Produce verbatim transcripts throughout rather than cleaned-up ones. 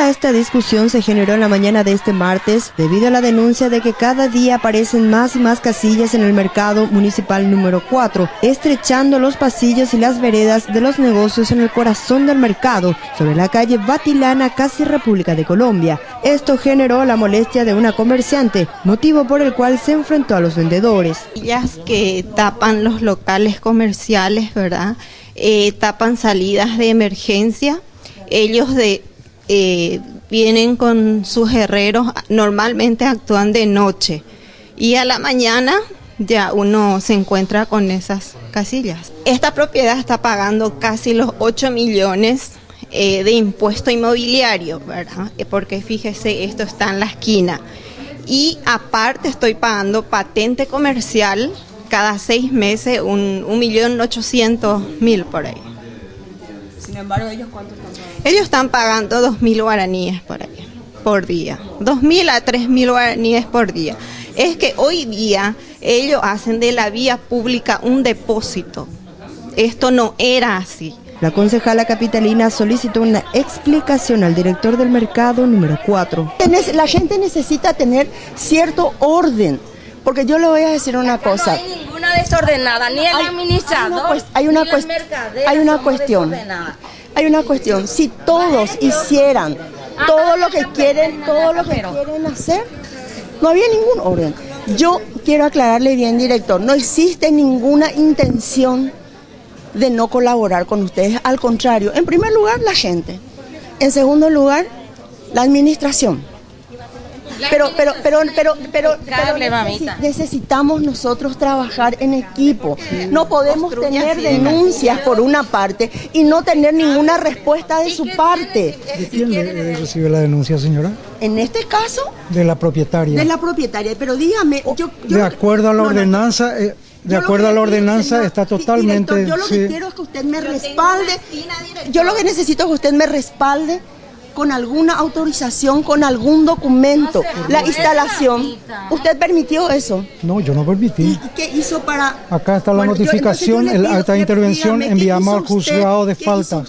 Toda esta discusión se generó en la mañana de este martes debido a la denuncia de que cada día aparecen más y más casillas en el mercado municipal número cuatro, estrechando los pasillos y las veredas de los negocios en el corazón del mercado, sobre la calle Batilana, casi República de Colombia. Esto generó la molestia de una comerciante, motivo por el cual se enfrentó a los vendedores. Ellas que tapan los locales comerciales, ¿verdad? Eh, tapan salidas de emergencia. Ellos de eh, vienen con sus herreros, normalmente actúan de noche y a la mañana ya uno se encuentra con esas casillas. Esta propiedad está pagando casi los ocho millones eh, de impuesto inmobiliario, ¿verdad? Porque fíjese, esto está en la esquina. Y aparte estoy pagando patente comercial cada seis meses, un, un millón ochocientos mil por ahí. Sin embargo, ¿ellos cuánto están pagando? Ellos están pagando dos mil guaraníes por ahí, por día. Dos mil a tres mil guaraníes por día. Es que hoy día ellos hacen de la vía pública un depósito. Esto no era así. La concejala capitalina solicitó una explicación al director del mercado número cuatro. La gente necesita tener cierto orden, porque yo le voy a decir una cosa. No hay ninguna desordenada, ni el hay, administrador, hay una, ni cuest el mercader. Hay una cuestión. Hay una cuestión. Si todos hicieran todo lo que quieren, todo lo que quieren hacer, no había ningún orden. Yo quiero aclararle bien, director, no existe ninguna intención de no colaborar con ustedes, al contrario, en primer lugar la gente, en segundo lugar la administración, pero pero pero pero pero, pero necesi- necesitamos nosotros trabajar en equipo, no podemos tener denuncias por una parte y no tener ninguna respuesta de su parte. ¿De quién le recibe la denuncia, señora? En este caso, de la propietaria. De la propietaria, pero dígame, yo, yo de acuerdo a la no, ordenanza, no, no. Eh, de yo acuerdo a la ordenanza señor, está totalmente... Director, yo lo que sí. quiero es que usted me respalde, yo lo que necesito es que usted me respalde con alguna autorización, con algún documento, no la instalación. ¿Usted permitió eso? No, yo no permití. ¿Y qué hizo para...? Acá está la bueno, notificación, yo, el acta de intervención, dígame, enviamos al juzgado de falta.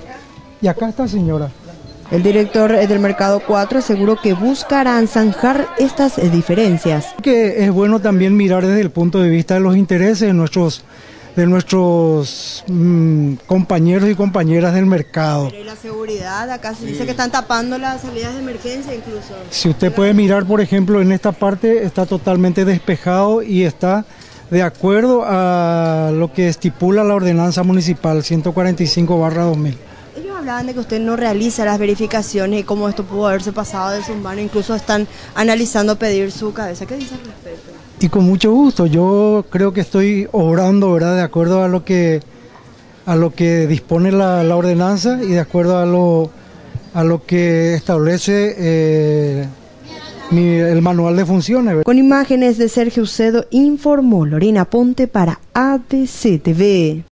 Y acá está, señora. El director del mercado cuatro aseguró que buscarán zanjar estas diferencias. Que es bueno también mirar desde el punto de vista de los intereses de nuestros, de nuestros mmm, compañeros y compañeras del mercado. Pero y la seguridad, acá se dice que están tapando las salidas de emergencia incluso. Si usted puede mirar, por ejemplo, en esta parte está totalmente despejado y está de acuerdo a lo que estipula la ordenanza municipal ciento cuarenta y cinco barra dos mil. Hablaban de que usted no realiza las verificaciones y cómo esto pudo haberse pasado de sus manos, incluso están analizando pedir su cabeza. ¿Qué dice al respecto? Y con mucho gusto, yo creo que estoy obrando, ¿verdad?, de acuerdo a lo que a lo que dispone la, la ordenanza y de acuerdo a lo a lo que establece eh, mi, el manual de funciones, ¿verdad? Con imágenes de Sergio Ucedo informó Lorena Ponte para A B C T V.